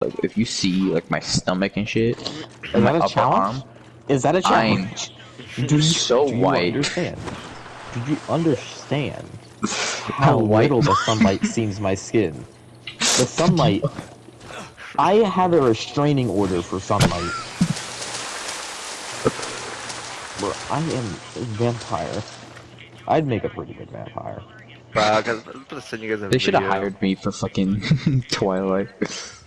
like if you see like my stomach and shit, Is and my that a upper challenge? arm, Is that a I'm challenge? Do you, so do you white. understand? Do you understand how How white? little the sunlight seams my skin? The sunlight. I have a restraining order for sunlight. Bro, I am a vampire. I'd make a pretty good vampire. Bro, cause I'm gonna send you guys a They should have video. hired me for fucking Twilight.